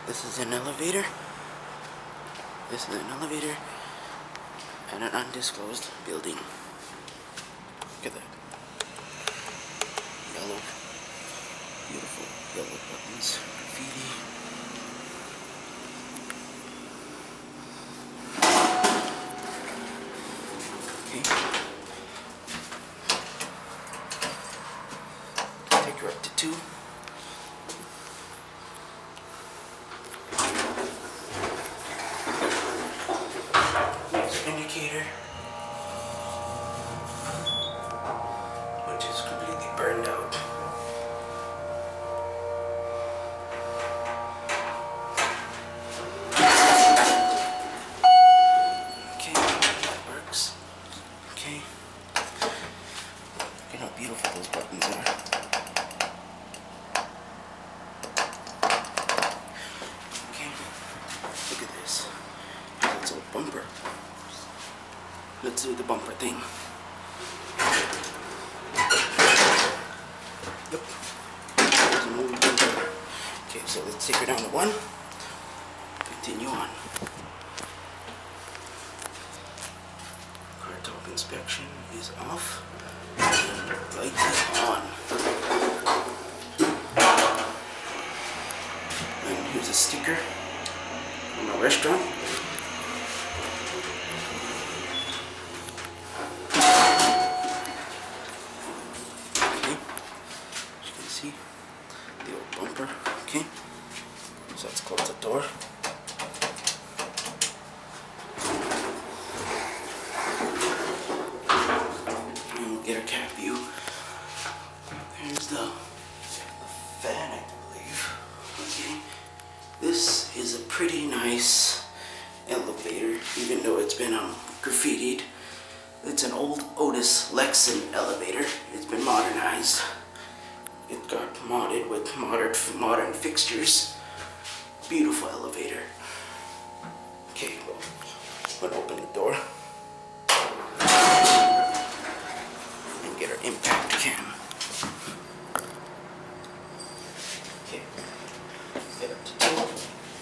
This is an elevator. This is an elevator at an undisclosed building. Look at that. Yellow. Beautiful yellow buttons. Graffiti. Okay. Take her up to 2. Indicator, which is completely burned out. Okay, that works. Okay. Look at how beautiful those buttons are. Okay, look at this. It's a bumper. Let's do the bumper thing. Yep. There's an old bumper. Okay, so let's take her down to 1. Continue on. Car top inspection is off. Light is on. And here's a sticker from a restaurant. See the old bumper. Okay, so let's close the door. And we'll get our cab view. There's the fan, I believe. Okay, this is a pretty nice elevator, even though it's been graffitied. It's an old Otis Lexan elevator. It's been modernized. It got modded with modern fixtures. Beautiful elevator. Okay, well, I'm gonna open the door and get our impact cam. Okay, get up to 2.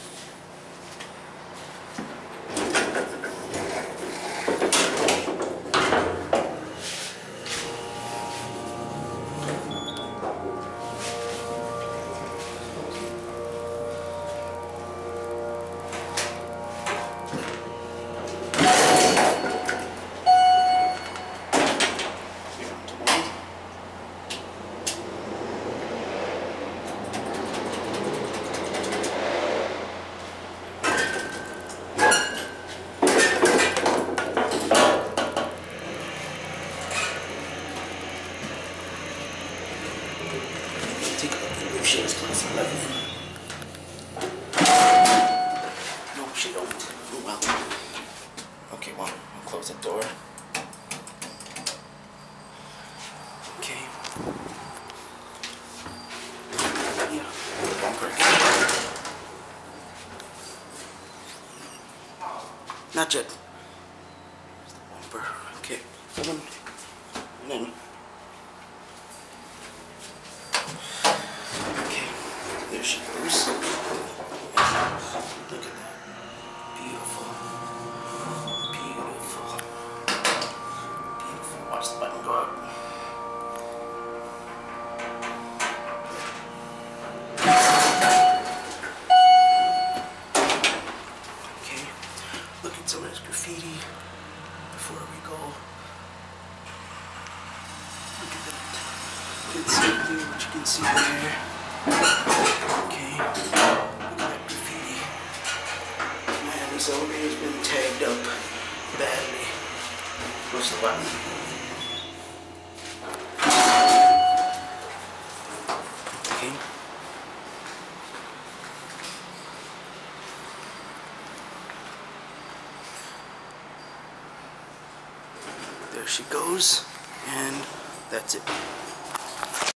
Take a look at if she has class 11. No, she don't. Oh well. Okay, well, I'll close the door. Okay. Yeah, the bumper again. Not yet. There's the bumper. Okay. And then. There she goes. Look at that. Beautiful. Beautiful. Beautiful. Watch the button go up. Okay. Look at some of this graffiti before we go. Look at that. You can see what you can see there. Okay, look at that graffiti. Man, this elevator's been tagged up badly. Push the button. Okay. There she goes, and that's it.